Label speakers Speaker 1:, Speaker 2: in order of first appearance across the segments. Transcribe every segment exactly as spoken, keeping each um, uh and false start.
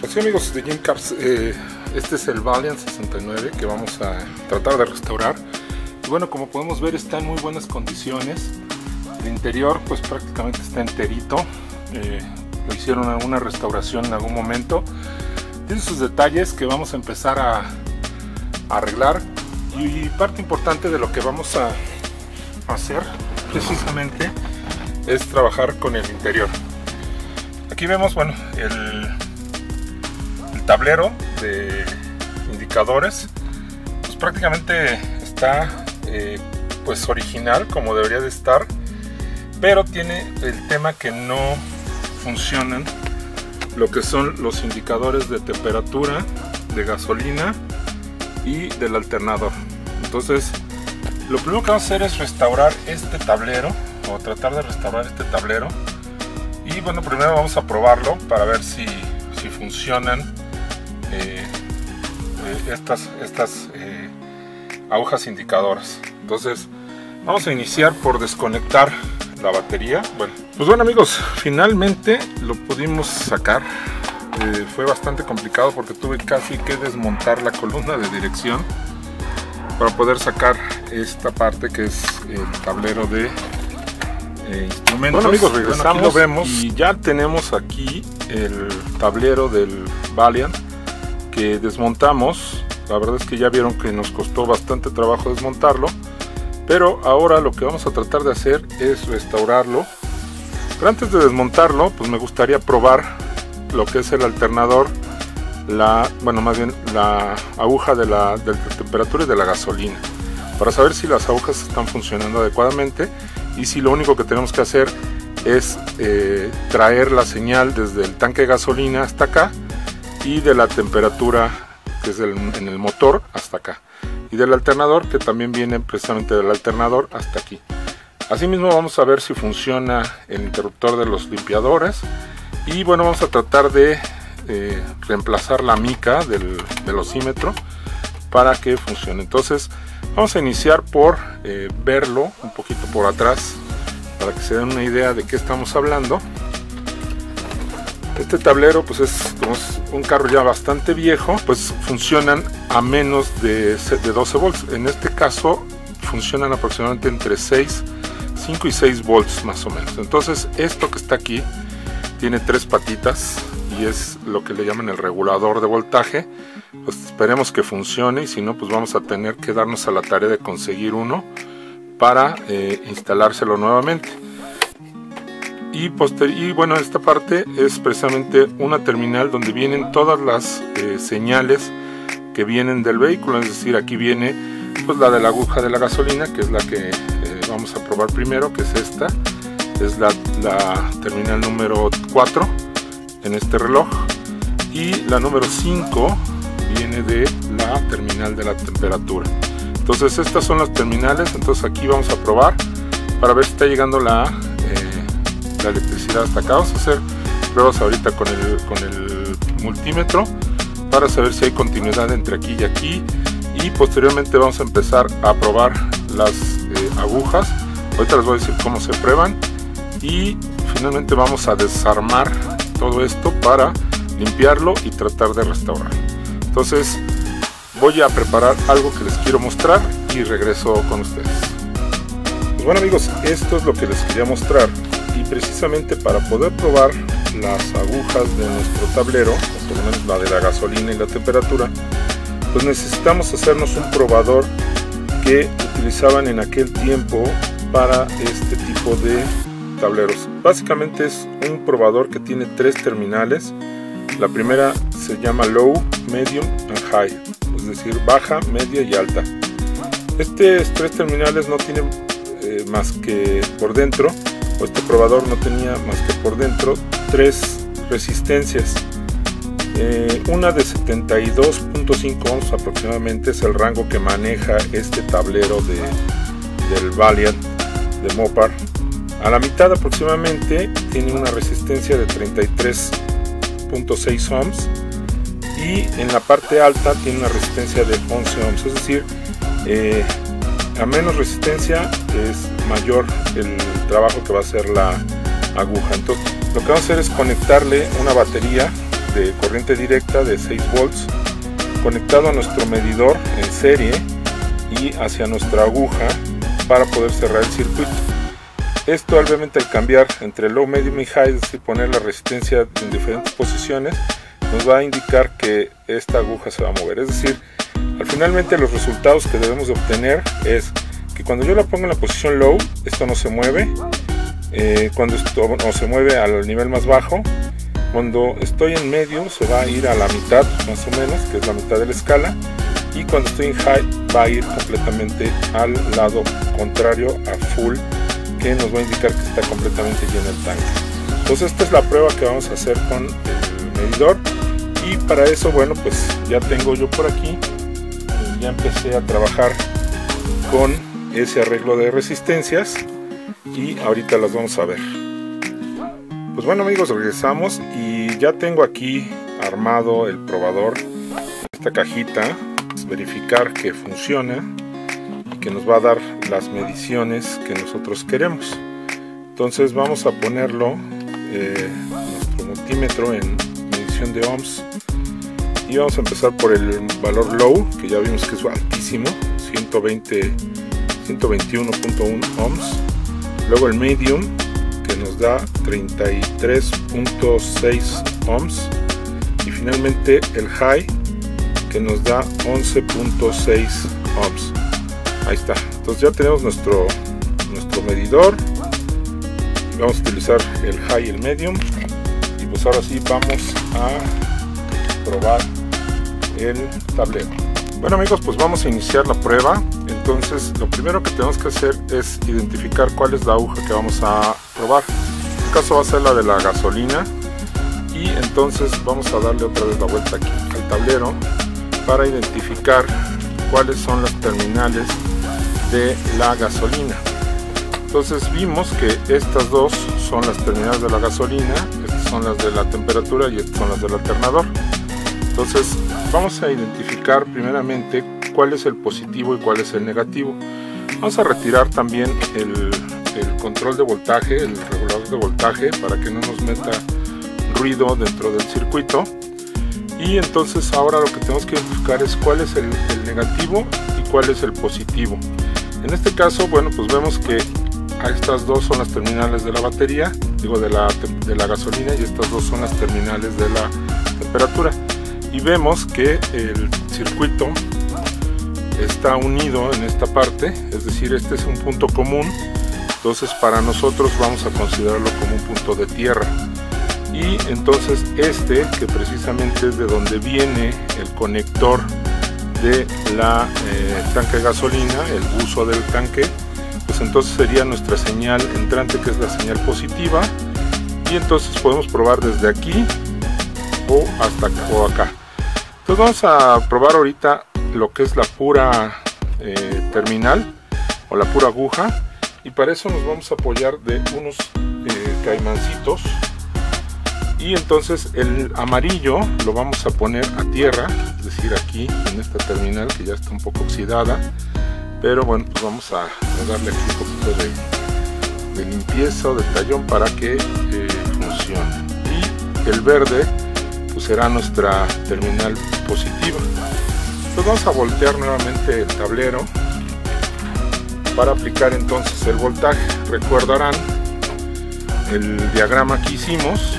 Speaker 1: Pues sí, amigos de GymCars, eh, este es el Valiant sesenta y nueve que vamos a tratar de restaurar. Y bueno, como podemos ver, está en muy buenas condiciones. El interior pues prácticamente está enterito. Eh, lo hicieron alguna restauración en algún momento. Tiene sus detalles que vamos a empezar a, a arreglar. Y parte importante de lo que vamos a hacer precisamente es trabajar con el interior. Aquí vemos, bueno, el, el tablero de indicadores, pues prácticamente está eh, pues original como debería de estar, pero tiene el tema que no funcionan lo que son los indicadores de temperatura, de gasolina y del alternador. Entonces lo primero que vamos a hacer es restaurar este tablero, o tratar de restaurar este tablero. Y bueno, primero vamos a probarlo para ver si, si funcionan eh, eh, estas, estas eh, agujas indicadoras. Entonces vamos a iniciar por desconectar la batería. Bueno, pues bueno amigos, finalmente lo pudimos sacar. Eh, fue bastante complicado porque tuve casi que desmontar la columna de dirección para poder sacar esta parte que es el tablero de eh, instrumentos. Bueno amigos, regresamos. Bueno, aquí lo vemos y ya tenemos aquí el tablero del Valiant que desmontamos. La verdad es que ya vieron que nos costó bastante trabajo desmontarlo, pero ahora lo que vamos a tratar de hacer es restaurarlo. Pero antes de desmontarlo, pues me gustaría probar lo que es el alternador, la, bueno, más bien la aguja de la, de la temperatura y de la gasolina, para saber si las agujas están funcionando adecuadamente y si lo único que tenemos que hacer es eh, traer la señal desde el tanque de gasolina hasta acá y de la temperatura que es el, en el motor hasta acá, y del alternador que también viene precisamente del alternador hasta aquí. Asimismo vamos a ver si funciona el interruptor de los limpiadores y bueno, vamos a tratar de eh, reemplazar la mica del velocímetro para que funcione. Entonces vamos a iniciar por eh, verlo un poquito por atrás para que se den una idea de qué estamos hablando. Este tablero pues es, como es un carro ya bastante viejo, pues funcionan a menos de, de doce volts. En este caso funcionan aproximadamente entre seis, cinco y seis volts más o menos. Entonces esto que está aquí tiene tres patitas y es lo que le llaman el regulador de voltaje. Pues esperemos que funcione, y si no pues vamos a tener que darnos a la tarea de conseguir uno para eh, instalárselo nuevamente. Y, y bueno, esta parte es precisamente una terminal donde vienen todas las eh, señales que vienen del vehículo. Es decir, aquí viene pues la de la aguja de la gasolina, que es la que eh, vamos a probar primero, que es esta. Es la, la terminal número cuatro en este reloj, y la número cinco viene de la terminal de la temperatura. Entonces estas son las terminales. Entonces aquí vamos a probar para ver si está llegando la, eh, la electricidad hasta acá. Vamos a hacer pruebas ahorita con el, con el multímetro para saber si hay continuidad entre aquí y aquí, y posteriormente vamos a empezar a probar las eh, agujas. Ahorita les voy a decir cómo se prueban y finalmente vamos a desarmar todo esto para limpiarlo y tratar de restaurar. Entonces voy a preparar algo que les quiero mostrar y regreso con ustedes. Pues bueno amigos, esto es lo que les quería mostrar, y precisamente para poder probar las agujas de nuestro tablero, o por lo menos la de la gasolina y la temperatura, pues necesitamos hacernos un probador que utilizaban en aquel tiempo para este tipo de tableros. Básicamente es un probador que tiene tres terminales. La primera se llama low, medium and high, es decir, baja, media y alta. Estos tres terminales no tienen eh, más que por dentro, o este probador no tenía más que por dentro tres resistencias. Eh, una de setenta y dos punto cinco ohms aproximadamente es el rango que maneja este tablero de, del Valiant de Mopar. A la mitad aproximadamente tiene una resistencia de treinta y tres punto seis ohms, y en la parte alta tiene una resistencia de once ohms, es decir, eh, a menos resistencia es mayor el trabajo que va a hacer la aguja. Entonces lo que vamos a hacer es conectarle una batería de corriente directa de seis volts conectado a nuestro medidor en serie y hacia nuestra aguja para poder cerrar el circuito. Esto obviamente al cambiar entre low, medium y high, es decir, poner la resistencia en diferentes posiciones, nos va a indicar que esta aguja se va a mover. Es decir, al finalmente los resultados que debemos de obtener es que cuando yo la pongo en la posición low, esto no se mueve, eh, cuando esto no se mueve al nivel más bajo, cuando estoy en medio se va a ir a la mitad más o menos, que es la mitad de la escala, y cuando estoy en high va a ir completamente al lado contrario, a full, que nos va a indicar que está completamente lleno el tanque. Entonces esta es la prueba que vamos a hacer con el medidor, y para eso, bueno, pues ya tengo yo por aquí, ya empecé a trabajar con ese arreglo de resistencias y ahorita las vamos a ver. Pues bueno amigos, regresamos y ya tengo aquí armado el probador, esta cajita, verificar que funciona y que nos va a dar las mediciones que nosotros queremos. Entonces vamos a ponerlo eh, nuestro multímetro en medición de ohms y vamos a empezar por el valor low, que ya vimos que es altísimo, ciento veinte, ciento veintiuno punto uno ohms. Luego el medium, que nos da treinta y tres punto seis ohms, y finalmente el high, que nos da once punto seis ohms. Ahí está. Entonces ya tenemos nuestro nuestro medidor y vamos a utilizar el high y el medium, y pues ahora sí vamos a probar el tablero. Bueno amigos, pues vamos a iniciar la prueba. Entonces lo primero que tenemos que hacer es identificar cuál es la aguja que vamos a probar. En este caso va a ser la de la gasolina, y entonces vamos a darle otra vez la vuelta aquí al tablero para identificar cuáles son las terminales de la gasolina. Entonces vimos que estas dos son las terminales de la gasolina, estas son las de la temperatura y estas son las del alternador. Entonces vamos a identificar primeramente cuál es el positivo y cuál es el negativo. Vamos a retirar también el, el control de voltaje, el regulador de voltaje, para que no nos meta ruido dentro del circuito. Y entonces ahora lo que tenemos que identificar es cuál es el, el negativo y cuál es el positivo. En este caso, bueno, pues vemos que estas dos son las terminales de la batería, digo de la, de la gasolina, y estas dos son las terminales de la temperatura. Y vemos que el circuito está unido en esta parte, es decir, este es un punto común. Entonces para nosotros vamos a considerarlo como un punto de tierra. Y entonces este, que precisamente es de donde viene el conector de la eh, tanque de gasolina, el uso del tanque, pues entonces sería nuestra señal entrante, que es la señal positiva. Y entonces podemos probar desde aquí o hasta acá, o acá. Entonces vamos a probar ahorita lo que es la pura eh, terminal o la pura aguja, y para eso nos vamos a apoyar de unos eh, caimancitos. Y entonces el amarillo lo vamos a poner a tierra, es decir, aquí en esta terminal que ya está un poco oxidada, pero bueno, pues vamos a, a darle aquí un poquito de, de limpieza o de tallón para que eh, funcione. Y el verde pues será nuestra terminal positiva. Entonces vamos a voltear nuevamente el tablero para aplicar entonces el voltaje. Recordarán el diagrama que hicimos.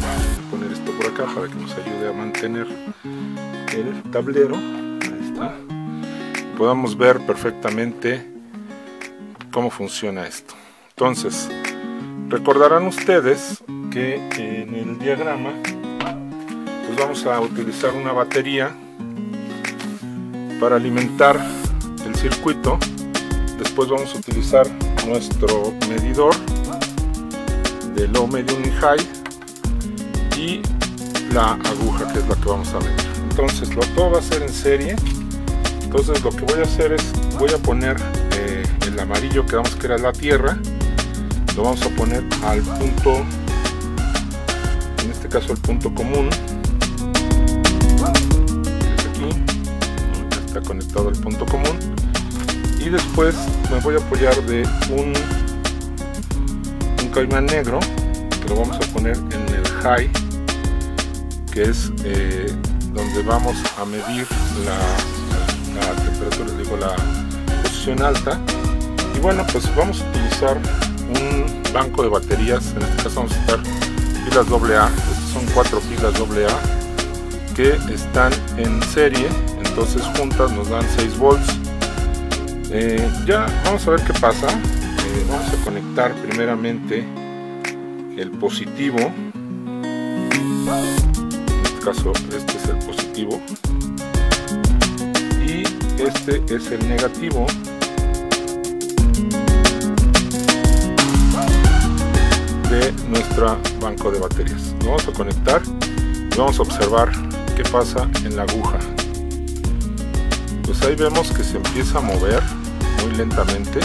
Speaker 1: Acá para que nos ayude a mantener el tablero. Ahí está. Podamos ver perfectamente cómo funciona esto. Entonces, recordarán ustedes que en el diagrama pues vamos a utilizar una batería para alimentar el circuito. Después vamos a utilizar nuestro medidor de low, medium y high, y la aguja, que es la que vamos a medir. Entonces lo, todo va a ser en serie. Entonces lo que voy a hacer es, voy a poner eh, el amarillo, que vamos que era la tierra, lo vamos a poner al punto, en este caso el punto común, que es aquí, ya está conectado al punto común. Y después me voy a apoyar de un, un caimán negro, que lo vamos a poner en el high, que es eh, donde vamos a medir la, la temperatura, digo la posición alta. Y bueno, pues vamos a utilizar un banco de baterías. En este caso vamos a usar pilas doble A. Estas son cuatro pilas doble A que están en serie, entonces juntas nos dan seis volts. Eh, ya vamos a ver qué pasa. Eh, vamos a conectar primeramente el positivo. En este caso este es el positivo y este es el negativo. De nuestro banco de baterías. Lo vamos a conectar y vamos a observar qué pasa en la aguja. Pues ahí vemos que se empieza a mover muy lentamente.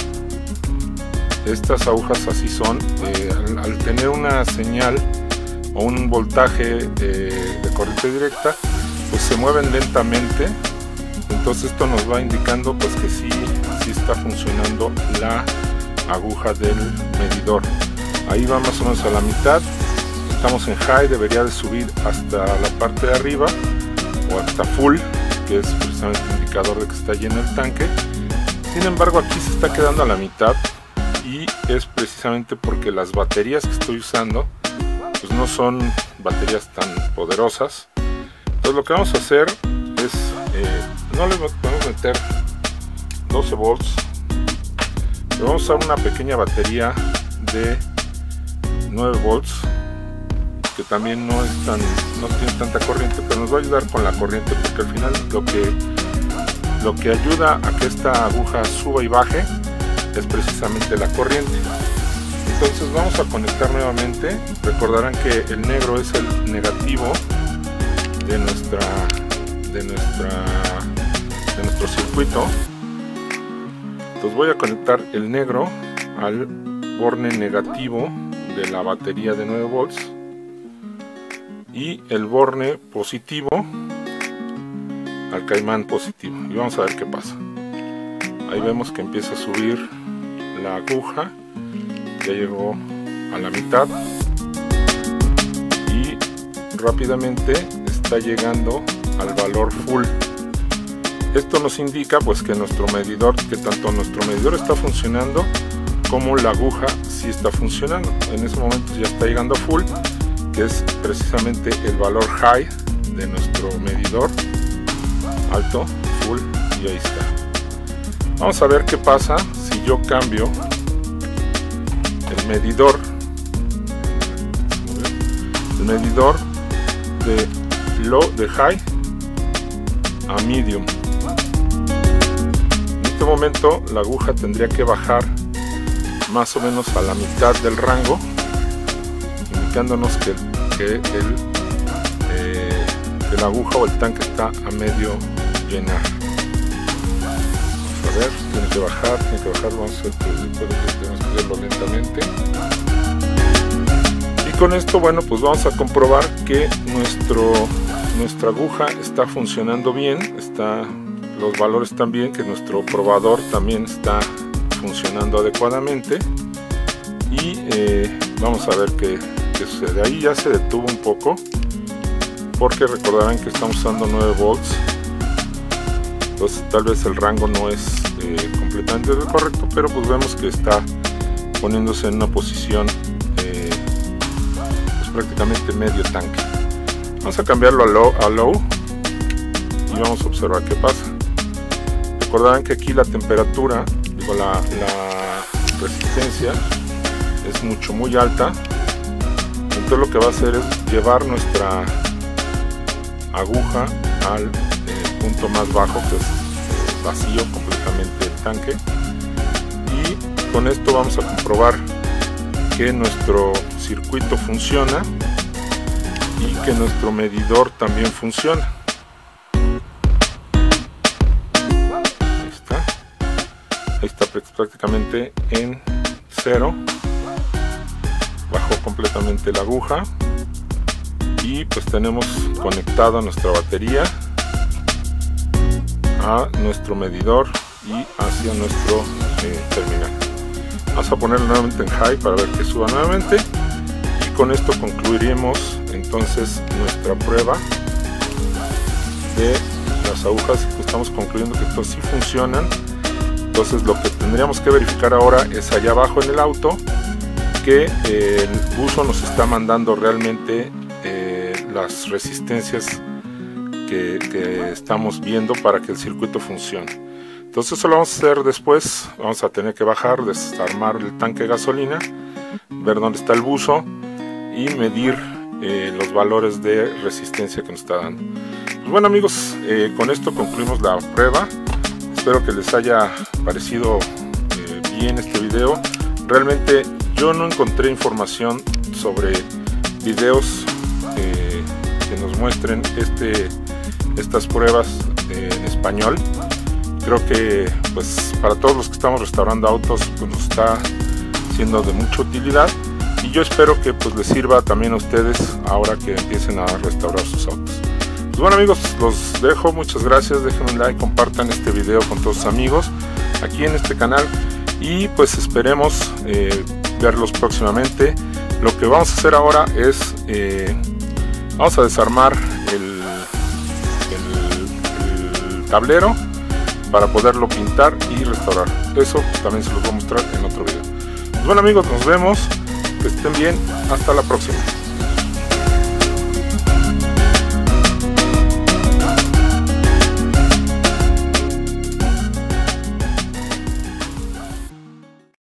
Speaker 1: Estas agujas así son, eh, al, al tener una señal o un voltaje eh, de corriente directa, pues se mueven lentamente. Entonces esto nos va indicando pues que sí, sí está funcionando la aguja del medidor. Ahí va más o menos a la mitad. Estamos en high, debería de subir hasta la parte de arriba o hasta full, que es precisamente el indicador de que está lleno el tanque. Sin embargo, aquí se está quedando a la mitad y es precisamente porque las baterías que estoy usando pues no son baterías tan poderosas. Entonces lo que vamos a hacer es, eh, no le podemos meter doce volts, le vamos a usar una pequeña batería de nueve volts, que también no es tan, no tiene tanta corriente, pero nos va a ayudar con la corriente, porque al final lo que lo que ayuda a que esta aguja suba y baje es precisamente la corriente. Entonces vamos a conectar nuevamente. Recordarán que el negro es el negativo de nuestra de nuestra de nuestro circuito. Entonces voy a conectar el negro al borne negativo de la batería de nueve volts y el borne positivo al caimán positivo, y vamos a ver qué pasa. Ahí vemos que empieza a subir la aguja, ya llegó a la mitad y rápidamente está llegando al valor full. Esto nos indica pues que nuestro medidor, que tanto nuestro medidor está funcionando como la aguja sí está funcionando. En ese momento ya está llegando a full, que es precisamente el valor high de nuestro medidor. Alto, full, y ahí está. Vamos a ver qué pasa si yo cambio el medidor el medidor de low, de high a medium. En este momento la aguja tendría que bajar más o menos a la mitad del rango, indicándonos que, que, el, eh, que la aguja o el tanque está a medio llenar. Vamos a ver, tiene que bajar, tiene que bajar, vamos a ver, tenemos que hacerlo lentamente. Y con esto, bueno, pues vamos a comprobar que nuestro, nuestra aguja está funcionando bien, está, los valores están bien, que nuestro probador también está funcionando adecuadamente, y eh, vamos a ver qué, qué sucede. Ahí ya se detuvo un poco porque recordarán que estamos usando nueve volts, entonces tal vez el rango no es eh, completamente correcto, pero pues vemos que está poniéndose en una posición eh, pues prácticamente medio tanque. Vamos a cambiarlo a low, a low y vamos a observar qué pasa. Recordarán que aquí la temperatura, digo la, la resistencia es mucho muy alta, entonces lo que va a hacer es llevar nuestra aguja al eh, punto más bajo, que es eh, vacío completamente el tanque, y con esto vamos a comprobar que nuestro circuito funciona y que nuestro medidor también funciona. Ahí está, ahí está prácticamente en cero, bajó completamente la aguja y pues tenemos conectada nuestra batería a nuestro medidor y hacia nuestro eh, terminal. Vamos a ponerlo nuevamente en high para ver que suba nuevamente, y con esto concluiremos entonces nuestra prueba de las agujas. Estamos concluyendo que estos sí funcionan. Entonces lo que tendríamos que verificar ahora es allá abajo en el auto que eh, el buzo nos está mandando realmente eh, las resistencias que, que estamos viendo para que el circuito funcione. Entonces eso lo vamos a hacer después. Vamos a tener que bajar, desarmar el tanque de gasolina, ver dónde está el buzo y medir eh, los valores de resistencia que nos está dando. Pues bueno amigos, eh, con esto concluimos la prueba. Espero que les haya parecido eh, bien este video. Realmente yo no encontré información sobre videos eh, que nos muestren este, estas pruebas eh, en español. Creo que pues para todos los que estamos restaurando autos pues nos está siendo de mucha utilidad, y yo espero que pues les sirva también a ustedes ahora que empiecen a restaurar sus autos. Pues bueno amigos, los dejo, muchas gracias, déjenme un like, compartan este video con todos sus amigos aquí en este canal, y pues esperemos eh, verlos próximamente. Lo que vamos a hacer ahora es eh, vamos a desarmar el, el, el tablero para poderlo pintar y restaurar. Eso también se los voy a mostrar en otro video. Pues bueno amigos, nos vemos, que estén bien, hasta la próxima.